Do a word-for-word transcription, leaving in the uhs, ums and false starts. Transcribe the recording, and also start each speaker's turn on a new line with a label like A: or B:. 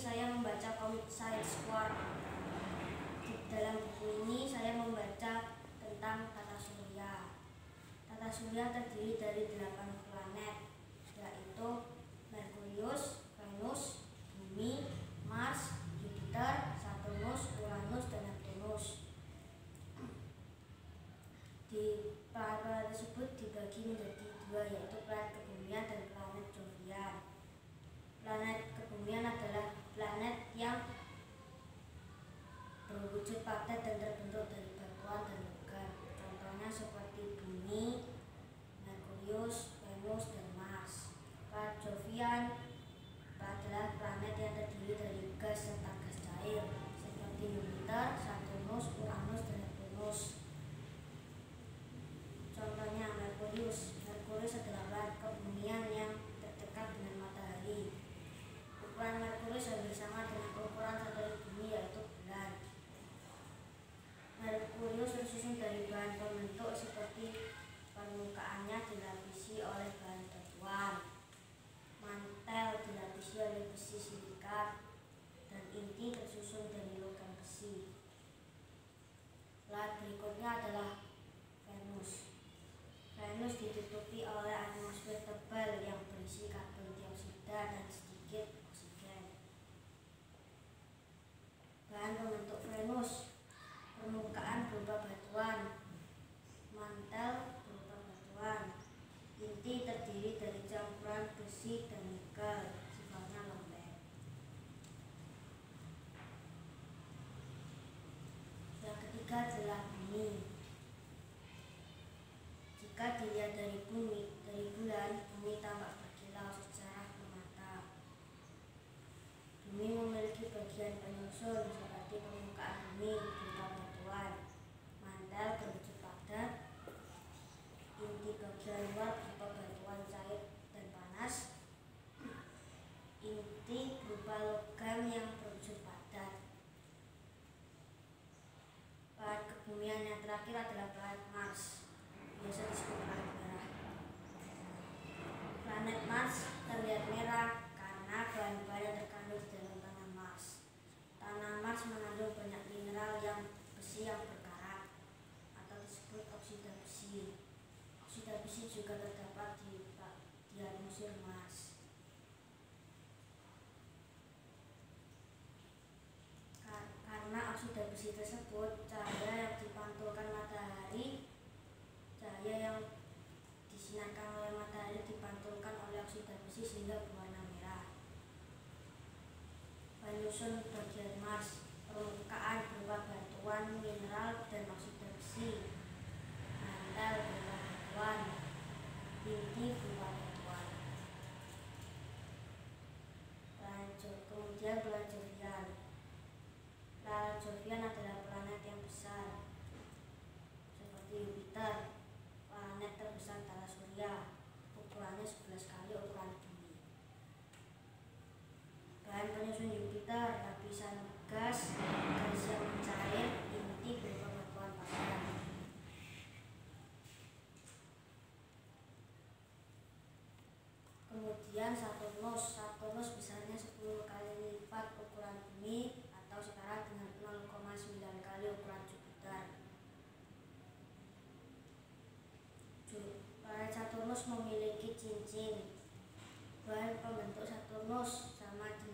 A: saya membaca komik Science Squad. Di dalam buku ini saya membaca tentang tata surya. Tata surya terdiri dari delapan planet, yaitu Merkurius, Venus, Bumi, Mars, Jupiter, Saturnus, Uranus, dan Neptunus. Di planet tersebut dibagi menjadi dua, yaitu planet kebumian dan planet Jovian. Planet kebumian adalah planet yang berwujud padat dan terbentuk dari batuan dan logam. Contohnya seperti Bumi, Merkurius, Venus, dan Mars. Planet Jovian adalah planet yang terdiri dari gas serta gas cair seperti Jupiter, Saturnus, Uranus, dan Neptunus. Contohnya Merkurius. Merkurius adalah planet kebumian yang terdekat dengan matahari. Ukuran Merkurius hampir sama dengan ukuran satelit bumi, yaitu bulan. Merkurius tersusun dari bahan pembentuk seperti permukaannya dilapisi oleh bahan batuan, mantel dilapisi oleh besi silikat, dan inti tersusun dari logam besi. Planet berikutnya adalah Venus. Venus ditutupi oleh atmosfer tebal yang berisi karbon dioksida dan sedikit oksigen. Bahan pembentuk Venus: permukaan berupa batuan, mantel berupa batuan, inti terdiri dari campuran besi dan nikel, sifatnya lembek. Yang ketiga adalah Bumi. Jika dilihat dari bumi, dari bulan, bumi tampak berkilau secara mata. Bumi memiliki bagian penyusun seperti permukaan bumi berupa batuan, mantel berwujud padat, inti bagian luar berupa batuan cair dan panas, inti berupa logam yang berwujud padat. Planet kebumian yang terakhir adalah planet Mars, biasa disebut planet merah. Planet Mars terlihat merah karena bahan-bahan yang terkandung di dalam tanah Mars. Tanah Mars mengandung banyak mineral yang besi yang berkarat atau disebut oksida besi. Oksida besi juga terdapat di, di atmosfer Mars. Karena oksida besi tersebut, cahaya yang dipantulkan matahari, cahaya yang disinarkan oleh matahari dipantulkan oleh oksida besi sehingga berwarna merah. Penyusun bagian Mars: permukaan berupa batuan, mineral, dan oksida besi, mantel berupa batuan, inti berupa batuan. Kemudian planet Jovian. Planet Jovian adalah planet yang besar seperti Jupiter, planet terbesar tata surya, ukurannya sebelas kali ukuran bumi. Bahan penyusun Jupiter: lapisan gas, gas yang mencair, inti berupa batuan padat. Kemudian Saturnus. Saturnus besarnya sepuluh kali lipat ukuran bumi atau setara dengan nol koma sembilan kali ukuran Jupiter. Planet Saturnus memiliki cincin. Bahan pembentuk Saturnus sama dengan